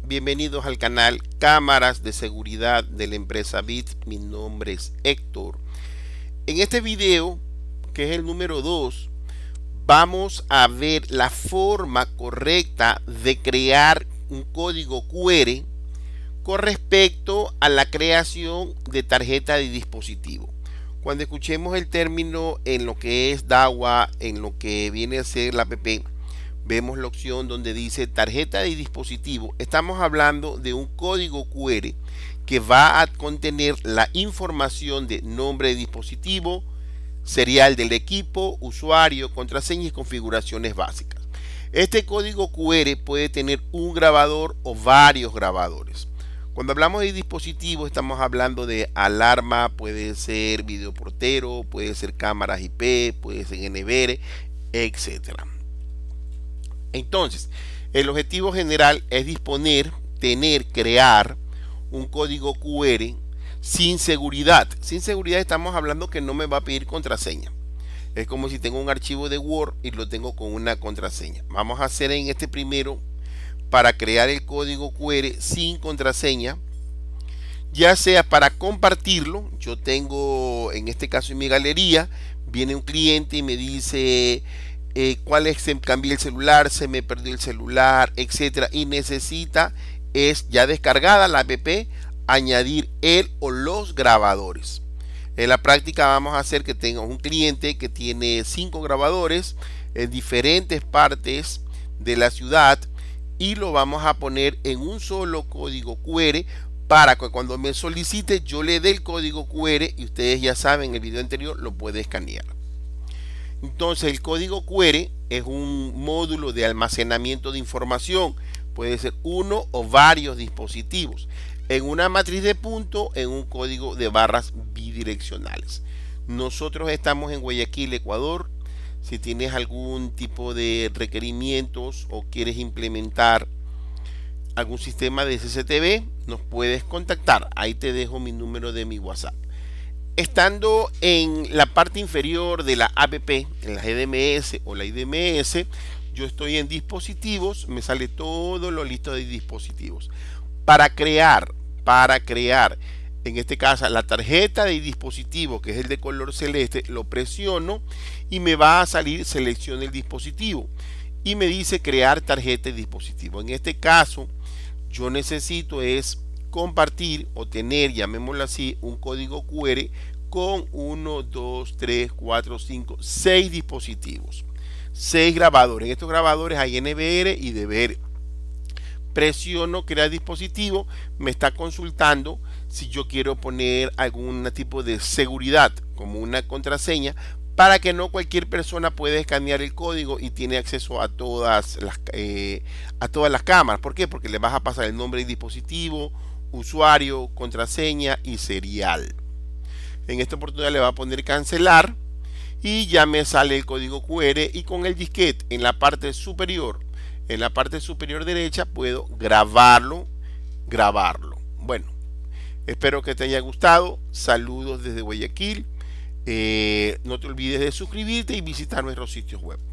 Bienvenidos al canal Cámaras de Seguridad de la empresa BIT. Mi nombre es Héctor. En este video, que es el número 2, vamos a ver la forma correcta de crear un código QR con respecto a la creación de tarjeta de dispositivo. Cuando escuchemos el término en lo que es DAWA, en lo que viene a ser la app, vemos la opción donde dice tarjeta de dispositivo. Estamos hablando de un código QR que va a contener la información de nombre de dispositivo, serial del equipo, usuario, contraseña y configuraciones básicas. Este código QR puede tener un grabador o varios grabadores. Cuando hablamos de dispositivo, estamos hablando de alarma, puede ser videoportero, puede ser cámaras IP, puede ser NVR, etcétera. Entonces, el objetivo general es crear un código QR sin seguridad. Sin seguridad estamos hablando que no me va a pedir contraseña. Es como si tengo un archivo de Word y lo tengo con una contraseña. Vamos a hacer en este primero para crear el código QR sin contraseña, ya sea para compartirlo. Yo tengo, en este caso en mi galería, viene un cliente y me dice cuál es, se cambié el celular, se me perdió el celular, etcétera, y necesita, es ya descargada la app, añadir él o los grabadores. En la práctica vamos a hacer que tenga un cliente que tiene 5 grabadores en diferentes partes de la ciudad y lo vamos a poner en un solo código QR para que cuando me solicite yo le dé el código QR y ustedes ya saben, en el video anterior lo puede escanear. Entonces el código QR es un módulo de almacenamiento de información, puede ser uno o varios dispositivos, en una matriz de puntos, en un código de barras bidireccionales. Nosotros estamos en Guayaquil, Ecuador. Si tienes algún tipo de requerimientos o quieres implementar algún sistema de SCTV, nos puedes contactar. Ahí te dejo mi número de mi WhatsApp. Estando en la parte inferior de la app, en la GDMS o la IDMS, yo estoy en dispositivos, me sale todo lo listo de dispositivos. Para crear, en este caso, la tarjeta de dispositivo, que es el de color celeste, lo presiono y me va a salir selecciona el dispositivo y me dice crear tarjeta de dispositivo. En este caso, yo necesito es compartir o tener, llamémoslo así, un código QR con 1, 2, 3, 4, 5, 6 dispositivos, 6 grabadores. En estos grabadores hay NVR y DVR. Presiono crear dispositivo, me está consultando si yo quiero poner algún tipo de seguridad como una contraseña para que no cualquier persona pueda escanear el código y tiene acceso a todas las cámaras. ¿Por qué? Porque le vas a pasar el nombre del dispositivo, usuario, contraseña y serial. En esta oportunidad le va a poner cancelar y ya me sale el código QR y con el disquete en la parte superior. En la parte superior derecha puedo grabarlo. Bueno, espero que te haya gustado. Saludos desde Guayaquil. No te olvides de suscribirte y visitar nuestros sitios web.